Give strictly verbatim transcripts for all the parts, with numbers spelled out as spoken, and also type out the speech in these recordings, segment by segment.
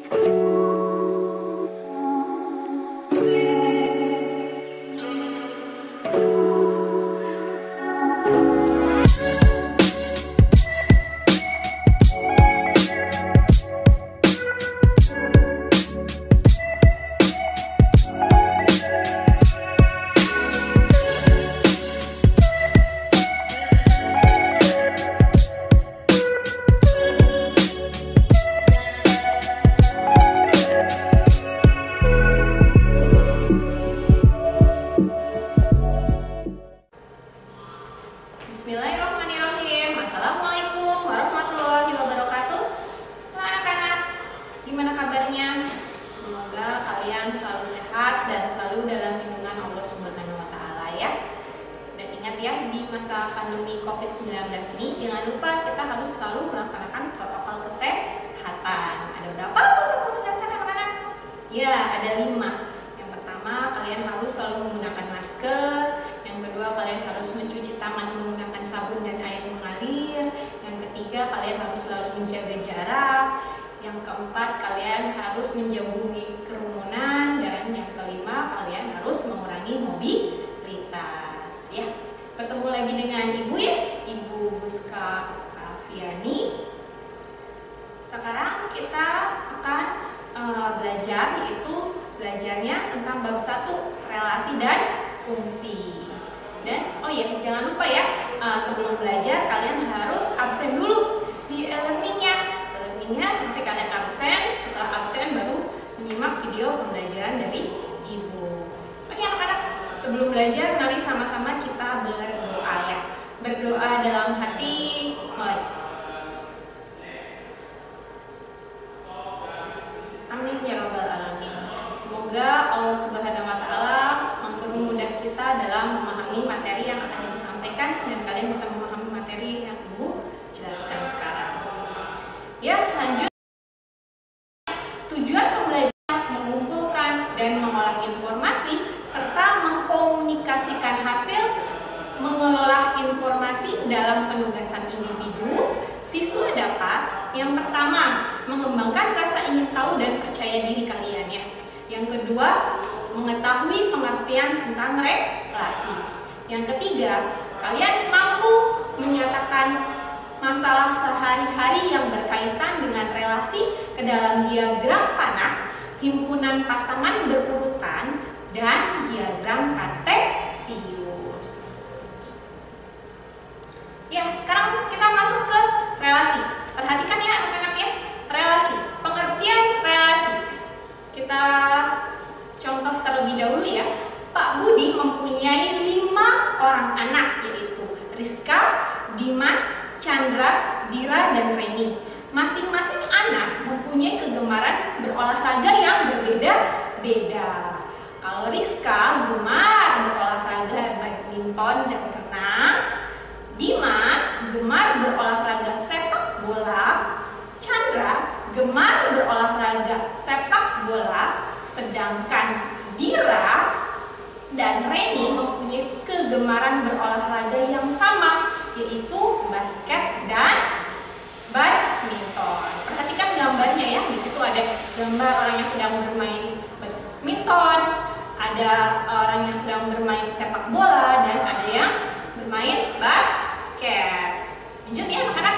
Bismillahirrahmanirrahim. Assalamualaikum warahmatullahi wabarakatuh. Halo anak-anak, gimana kabarnya? Semoga kalian selalu sehat dan selalu dalam lindungan Allah Subhanahu wa Ta'ala ya. Dan ingat ya, di masa pandemi covid sembilan belas ini jangan lupa kita harus selalu melaksanakan protokol kesehatan. Ada berapa protokol kesehatan anak-anak? Ya, ada lima. Yang pertama, kalian harus selalu menggunakan masker. Yang kedua, kalian harus mencuci tangan menggunakan sabun dan air mengalir. Yang ketiga, kalian harus selalu menjaga jarak. Yang keempat, kalian harus menjauhi kerumunan. Dan yang kelima, kalian harus mengurangi mobilitas ya. Bertemu lagi dengan Ibu ya, Ibu Buska Alfiani. Sekarang kita akan uh, belajar, yaitu belajarnya tentang bab satu, relasi dan fungsi. Dan oh ya, jangan lupa ya, uh, sebelum belajar kalian harus absen dulu di e-learningnya. E-learningnya nanti kalian absen, setelah absen baru menyimak video pembelajaran dari Ibu. Oke anak-anak, sebelum belajar mari sama-sama kita berdoa ya. Berdoa dalam hati, mulai. Amin ya rabbal alamin. Semoga Allah Subhanahu wa Ta'ala mempermudah kita dalam memahami materi yang akan Ibu sampaikan dan kalian bisa memahami materi yang Ibu jelaskan sekarang. Ya, lanjut. Tujuan pembelajaran mengumpulkan dan mengolah informasi serta mengkomunikasikan hasil mengolah informasi dalam penugasan individu. Siswa dapat yang pertama mengembangkan rasa ingin tahu dan percaya diri kalian ya. Yang kedua, mengetahui pengertian tentang relasi. Yang ketiga, kalian mampu menyatakan masalah sehari-hari yang berkaitan dengan relasi ke dalam diagram panah, himpunan pasangan berurutan, dan diagram kartesius. Ya, sekarang kita masuk ke relasi. Perhatikan ya anak-anak ya, relasi, pengertian relasi. Kita contoh terlebih dahulu ya. Pak Budi mempunyai lima orang anak, yaitu Rizka, Dimas, Chandra, Dira, dan Reni. Masing-masing anak mempunyai kegemaran berolahraga yang berbeda-beda. Kalau Rizka gemar berolahraga badminton dan renang, Dimas gemar berolahraga sepak bola, Chandra gemar berolahraga sepak bola, sedangkan Dira dan Reni mempunyai kegemaran berolahraga yang sama, yaitu basket dan badminton. Perhatikan gambarnya ya, di situ ada gambar orang yang sedang bermain badminton, ada orang yang sedang bermain sepak bola, dan ada yang bermain basket. Lanjut ya anak-anak.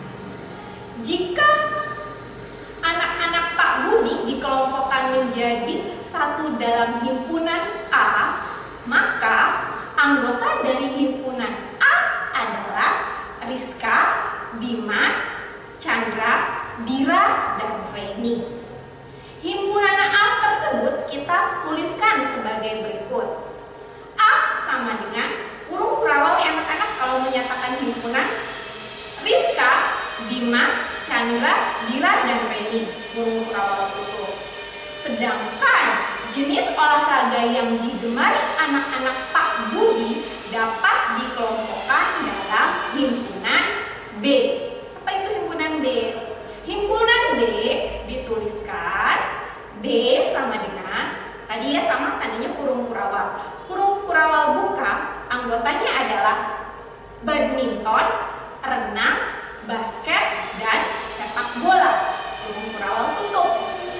Jika anak-anak Pak Budi dikelompokkan menjadi satu dalam himpunan A, maka anggota dari himpunan A adalah Rizka, Dimas, Chandra, Dira, dan Reni. Himpunan A tersebut kita tuliskan sebagai berikut. A sama dengan kurung kurawal ya anak-anak kalau menyatakan himpunan. Rizka, Dimas, Chandra, Dira, dan Reni, kurung kurawal tutup. Sedangkan jenis olahraga yang digemari anak-anak Pak Budi dapat dikelompokkan dalam himpunan B. Apa itu himpunan B? Himpunan B dituliskan B sama dengan tadi ya, sama tadinya kurung kurawal. Kurung kurawal buka anggotanya adalah badminton, renang, basket, dan sepak bola. Kurung kurawal tutup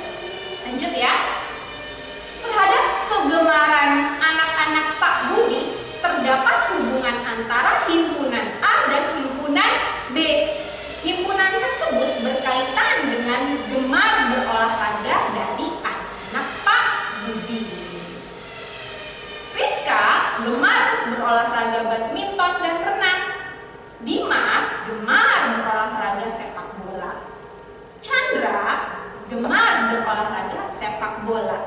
berolahraga badminton dan renang. Dimas gemar berolahraga sepak bola. Chandra gemar berolahraga sepak bola.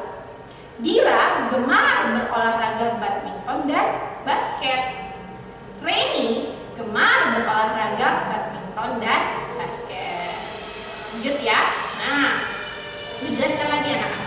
Dira gemar berolahraga badminton dan basket. Reni gemar berolahraga badminton dan basket. Lanjut ya. Nah, dijelaskan lagi anak-anak.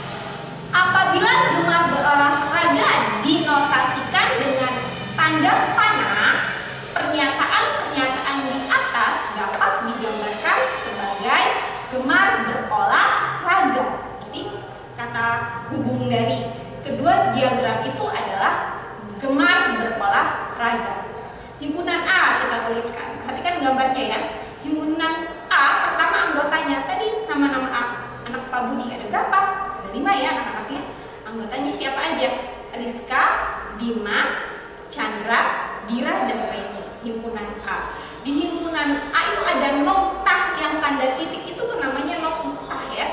Apabila gemar berolahraga dinotasikan dengan tanda panah, pernyataan-pernyataan di atas dapat digambarkan sebagai gemar berolahraga. Jadi kata hubung dari kedua diagram itu adalah gemar berolahraga. Himpunan A kita tuliskan. Perhatikan gambarnya ya. Himpunan A pertama anggotanya tadi nama-nama A. Anak Pak Budi ada berapa? Ada lima ya anak-anaknya. Anggotanya siapa aja? Rizka, Dimas, Chandra, Dira, dan Reni. Himpunan A. Di himpunan A itu ada noktah yang tanda titik itu tuh namanya noktah ya.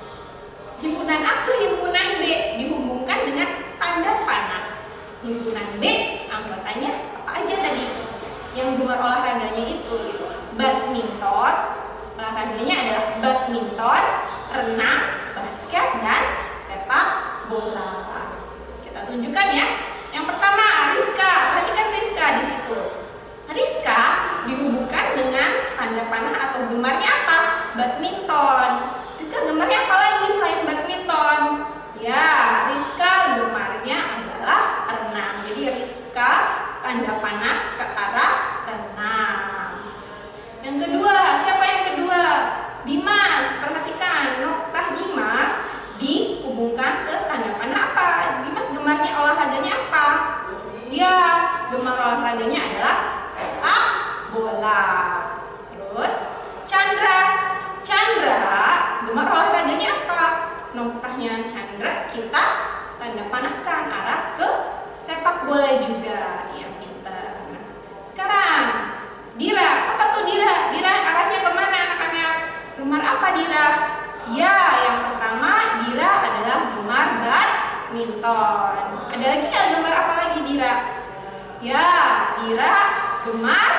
Himpunan A ke himpunan B dihubungkan dengan tanda panah. Himpunan B anggotanya apa aja tadi? Yang gemar olahraganya itu itu badminton. Olahraganya adalah badminton, renang, basket, dan sepak bola. Kita tunjukkan ya. Yang pertama Rizka. Perhatikan Rizka di situ. Rizka dihubungkan dengan tanda panah atau gemarnya apa? Badminton. Rizka gemarnya apa lagi selain badminton? Ya, Rizka gemarnya adalah renang. Jadi Rizka tanda panah ke arah renang. Yang kedua, siapa yang kedua? Dimas. Perhatikan, noktah Dimas dihubungkan ke tanda panah apa? Dimas gemarnya olahraganya apa? Ya, gemar olahraganya adalah sepak bola. Terus Chandra. Chandra gemar olahraganya apa? Noktahnya Chandra kita tanda panahkan arah ke sepak bola juga. Yang pintar. Nah, sekarang Dira, apa tuh Dira? Dira arahnya kemana anak-anak? Gemar apa Dira? Ya, yang pertama Dira adalah gemar badminton. Ada lagi nggak gemar apa lagi Dira? Ya, Dira gemar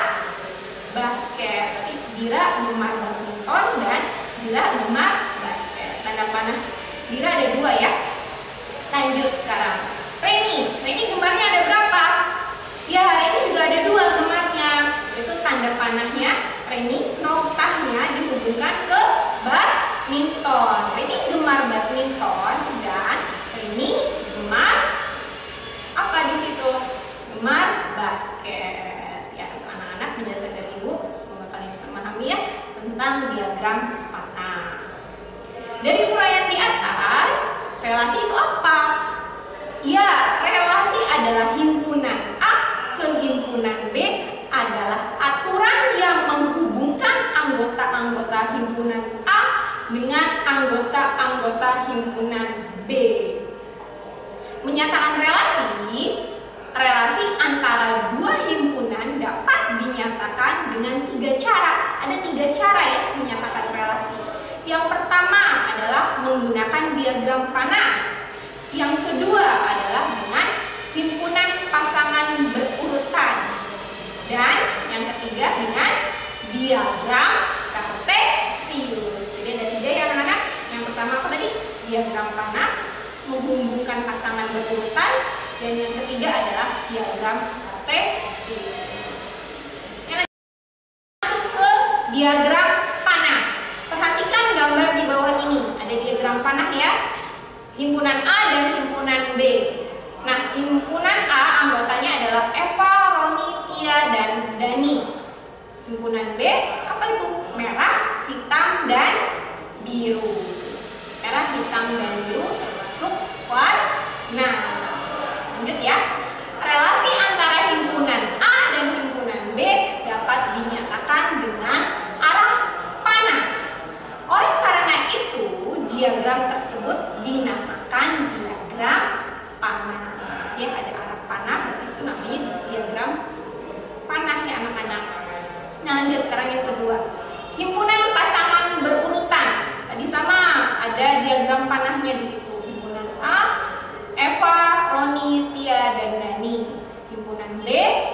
basket. Dira gemar badminton dan Dira gemar basket. Tanda panah Dira ada dua ya. Lanjut sekarang. Reni, Reni gemarnya ada berapa? Ya, Reni juga ada dua gemarnya. Itu tanda panahnya Reni, noktahnya dihubungkan ke badminton. Reni gemar badminton dan Reni gemar apa di situ? Gemar basket. Ya, itu anak-anak penjelasan dari Ibu. Semoga kalian bisa memahami ya tentang diagram panah. Dari uraian di atas, relasi itu apa? Ya, relasi adalah himpunan A ke himpunan B adalah aturan yang menghubungkan anggota-anggota himpunan A dengan anggota-anggota himpunan B. Menyatakan relasi, relasi antara dua himpunan dapat dinyatakan dengan tiga cara. Ada tiga cara ya menyatakan relasi. Yang pertama adalah menggunakan diagram panah. Yang kedua adalah dengan himpunan pasangan berurutan. Dan yang ketiga dengan diagram kartesius. Jadi ada tiga ya anak-anak. Yang pertama apa tadi? Diagram panah, menghubungkan pasangan berurutan. Dan yang ketiga adalah diagram kartesius. Yang masuk ke diagram panah. Perhatikan gambar di bawah ini. Ada diagram panah ya. Himpunan A dan himpunan B. Nah, himpunan A anggotanya adalah Eva, Roni, Tia, dan Dani. Himpunan B, apa itu? Merah, hitam, dan biru. Merah, hitam, dan biru termasuk warna. Lanjut ya. Relasi antara himpunan A dan himpunan B dapat dinyatakan dengan arah panah. Oleh karena itu, diagram tersebut dinamakan diagram panah. Ya, ada arah panah, berarti itu namanya diagram panah ya anak-anak. Nah, lanjut sekarang yang kedua. Himpunan pasangan berurutan. Tadi sama, ada diagram panahnya di situ. Himpunan A, Eva, Roni, Tia, dan Dani. Himpunan B,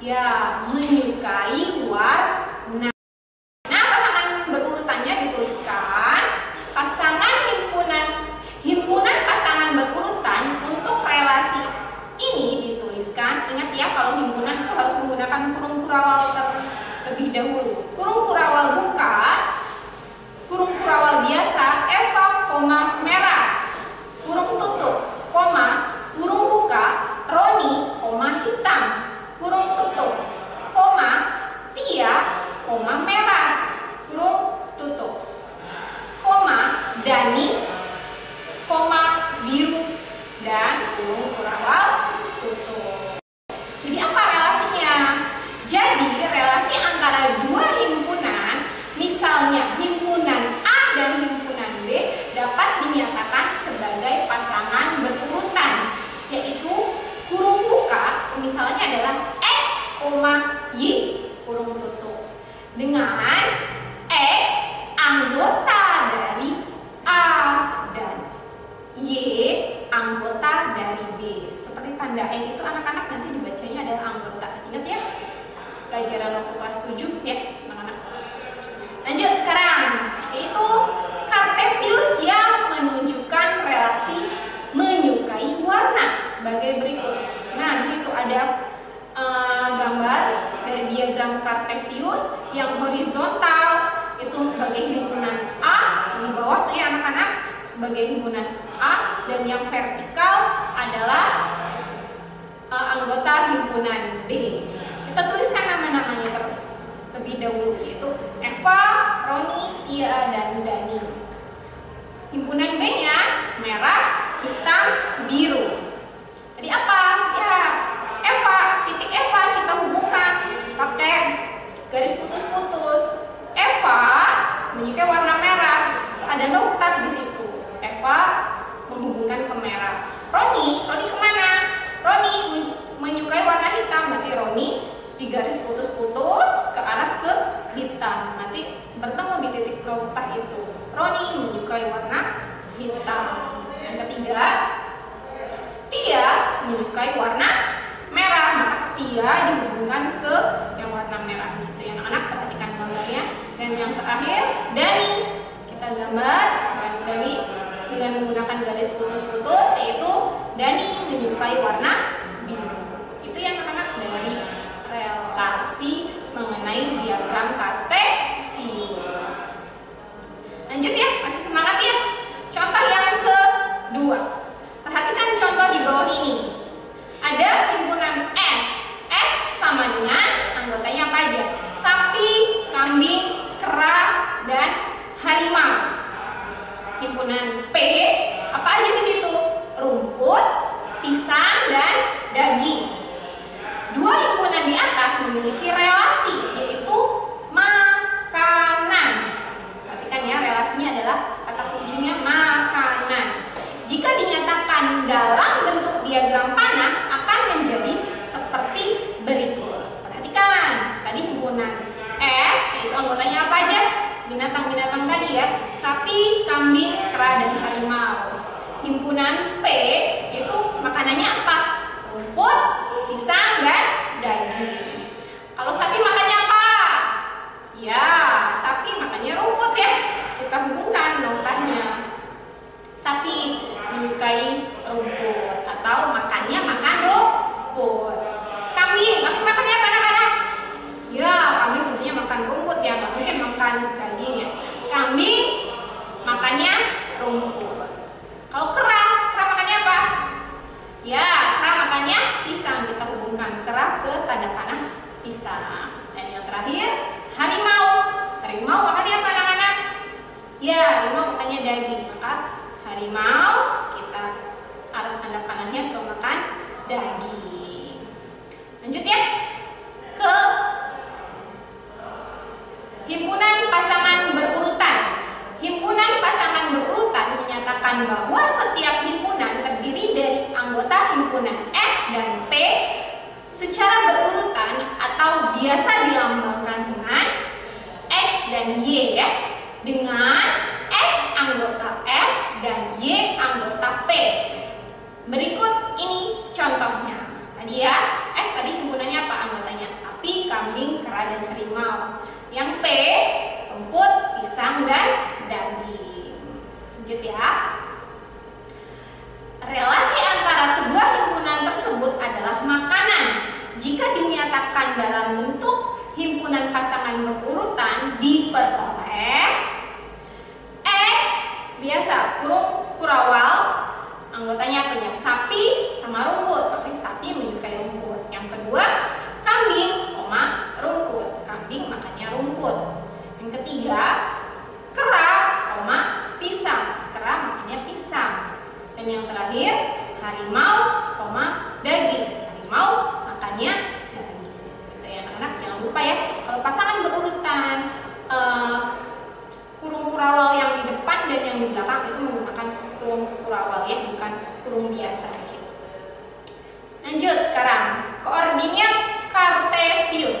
Ya, menyukai warna. Nah, pasangan berurutannya dituliskan. Pasangan himpunan himpunan pasangan berurutan untuk relasi ini dituliskan. Ingat ya, kalau himpunan itu harus menggunakan kurung kurawal terlebih dahulu. Kurung kurawal buka, kurung kurawal biasa, Eva, koma, merah. Kurung tutup, koma, kurung buka, Roni, koma, hitam. Kurung tutup, koma, Tia, koma, merah. Kurung tutup, koma, Dani, koma, biru, dan kurung kurawal tutup. Jadi apa relasinya? Jadi relasi antara dua himpunan, misalnya himpunan A dan himpunan B, dapat dinyatakan sebagai pasangan berurutan, yaitu kurung buka misalnya adalah X, Y, kurung tutup, dengan X anggota dari A dan Y anggota dari B. Seperti tanda N itu anak-anak nanti dibacanya adalah anggota. Ingat ya, pelajaran waktu kelas tujuh ya anak-anak. Lanjut sekarang, yaitu Kartesius yang menunjukkan relasi menyukai warna sebagai berikut. Nah, di situ ada uh, gambar dari diagram Kartesius yang horizontal itu sebagai himpunan A, di bawah tuh ya anak-anak sebagai himpunan A, dan yang vertikal adalah uh, anggota himpunan B. Kita tuliskan nama-namanya terus lebih dahulu, yaitu Eva, Roni, Tia, dan Dani. Himpunan B-nya merah, hitam, biru. Jadi apa? Ya, Eva, titik Eva kita hubungkan pakai garis putus-putus. Eva menyukai warna merah, ada nokta di situ. Eva menghubungkan ke merah. Roni, Roni kemana? Roni menyukai warna hitam, berarti Roni di garis putus-putus ke arah ke hitam. Nanti bertemu di titik nokta itu. Roni menyukai warna hitam. Yang ketiga, Tia menyukai warna merah, maka Tia dihubungkan ke yang warna merah di situ. Anak-anak perhatikan gambarnya. Dan yang terakhir, Dani. Kita gambar dan Dani dengan menggunakan garis putus-putus, yaitu Dani menyukai warna biru. Itu yang anak-anak dari relasi mengenai diagram Kartesius. Lanjut ya, masih semangat ya. Contoh yang kedua. Perhatikan contoh di bawah ini. Ada himpunan S. S sama dengan anggotanya apa aja? Sapi, kambing, kera, dan harimau. Himpunan P, apa aja di situ? Rumput, pisang, dan daging. Dua himpunan di atas memiliki relasi, yaitu makanan. Perhatikan ya, relasinya adalah kata kuncinya makanan. Jika dinyatakan dalam bentuk diagram panah, akan menjadi seperti berikut. Perhatikan, tadi himpunan S, itu anggotanya apa aja? Binatang-binatang tadi ya, sapi, kambing, kera, dan harimau. Himpunan P, itu makanannya apa? Rumput, pisang, dan daging. Kalau sapi makannya apa? Ya, sapi makannya rumput ya. Kita hubungkan noktanya. Sapi menyukai rumput atau makannya makan rumput. Kambing, kambing makannya apa anak-anak? Ya, kambing tentunya makan rumput ya, nggak mungkin makan daging ya. Kambing makannya rumput. Kalau kera, kera makannya apa? Ya, kera makannya pisang. Kita hubungkan kera ke tanda panah pisang. Dan yang terakhir, harimau. Harimau makannya apa anak-anak? Ya, harimau makannya daging. Maka harimau kita arah tanda panahnya ke makan daging. Lanjut ya ke himpunan pasangan berurutan. Himpunan pasangan berurutan menyatakan bahwa setiap himpunan terdiri dari anggota himpunan S dan P secara berurutan atau biasa dilambangkan dengan X dan Y ya, dengan X anggota S dan Y anggota P. Berikut ini contohnya. Tadi ya, X tadi himpunannya apa anggotanya? dan daging. Lanjut ya. Relasi antara kedua himpunan tersebut adalah makanan. Jika dinyatakan dalam bentuk himpunan pasangan berurutan diperoleh X, biasa kurung kurawal, anggotanya apa ya? Sapi sama rumput. Oke, sapi menyukai rumput. Yang kedua, kambing, koma rumput. Kambing makannya rumput. Yang ketiga, kera, koma pisang. Kera makannya pisang. Dan yang terakhir, harimau, koma daging. Harimau makannya daging. Gitu ya anak-anak, jangan lupa ya. Kalau pasangan berurutan, uh, kurung kurawal yang di depan dan yang di belakang itu menggunakan kurung kurawal ya, bukan kurung biasa di sini. Lanjut sekarang, koordinat Kartesius.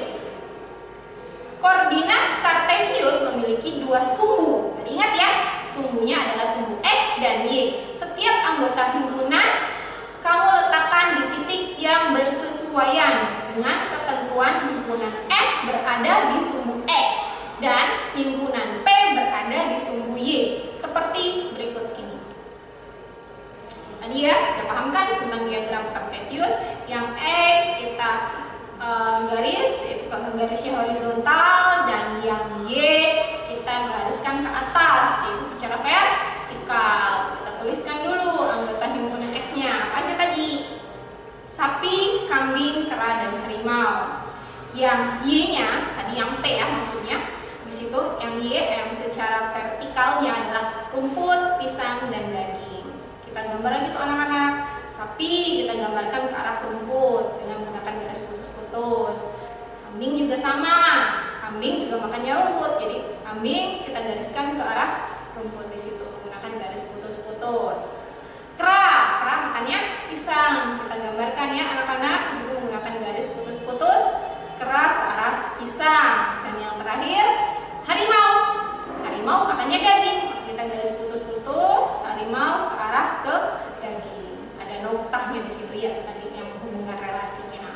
Koordinat Kartesius memiliki dua sumbu. Ingat ya, sumbunya adalah sumbu X dan Y. Setiap anggota himpunan kamu letakkan di titik yang bersesuaian dengan ketentuan himpunan S berada di sumbu X dan himpunan P berada di sumbu Y, seperti berikut ini. Tadi ya, kita pahamkan tentang diagram Kartesius. Yang X kita uh, garis, itu garisnya horizontal, dan yang Y kita gariskan ke atas, yaitu secara vertikal. Kita tuliskan dulu anggota himpunan S-nya. Apa aja tadi? Sapi, kambing, kera, dan harimau. Yang Y-nya, tadi yang P ya maksudnya, di situ yang Y yang secara vertikalnya adalah rumput, pisang, dan daging. Kita gambar lagi tuh anak-anak. Sapi kita gambarkan ke arah rumput dengan menggunakan garis putus-putus. Kambing juga sama. Kambing juga makannya rumput. Jadi kambing kita gariskan ke arah rumput di situ menggunakan garis putus-putus. Kera, kera makannya pisang. Kita gambarkan ya anak-anak, di situ menggunakan garis putus-putus. Kera ke arah pisang. Dan yang terakhir, harimau. Harimau makannya daging. Kita garis putus-putus, harimau ke arah ke daging. Ada noktahnya di situ ya, tadi yang menghubungkan relasinya.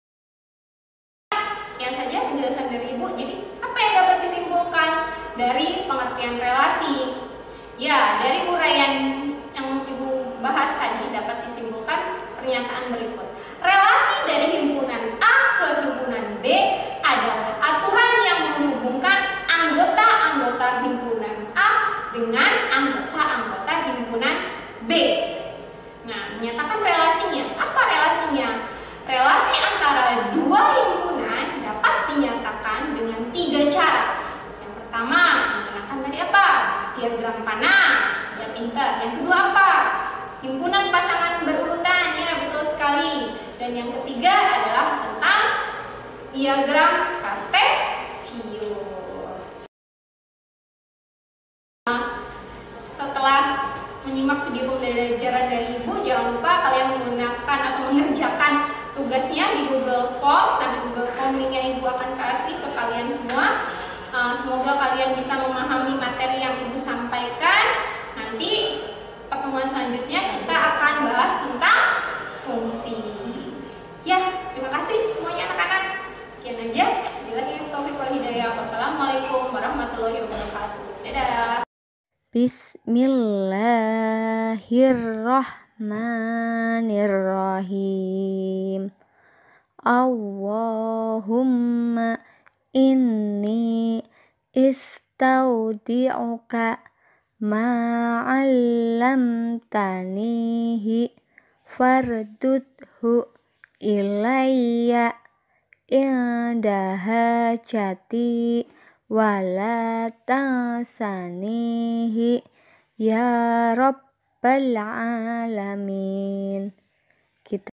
Sekian saja penjelasan dari Ibu. Jadi, apa yang dapat disimpulkan dari pengertian relasi? Ya, dari uraian yang Ibu bahas tadi dapat disimpulkan pernyataan berikut. Relasi dari himpunan A ke himpunan B adalah aturan yang menghubungkan anggota-anggota himpunan A dengan anggota-anggota himpunan B. Nah, menyatakan relasinya. Apa relasinya? Relasi antara dua himpunan dapat dinyatakan dengan tiga cara. Yang pertama, menggunakan tadi apa? Diagram panah. Ya, pintar. Yang kedua apa? Himpunan pasangan berurutan. Ya, betul sekali. Dan yang ketiga adalah tentang diagram Kartesius. Setelah menyimak video pembelajaran dari Ibu, jangan lupa kalian menggunakan atau mengerjakan tugasnya di Google Form. Nanti Google Form linknya Ibu akan kasih ke kalian semua. Semoga kalian bisa memahami materi yang Ibu sampaikan. Nanti pertemuan selanjutnya kita akan bahas tentang fungsi. Ya, terima kasih semuanya anak-anak. Sekian aja. Billahi taufiq wal hidayah. Wassalamualaikum warahmatullahi wabarakatuh. Dadah. Bismillahirrahmanirrahim. Allahumma inni istaudi'uka ma'allamtanihi fardudhu ilayya indaha jati wala tansanihi ya rabbal alamin.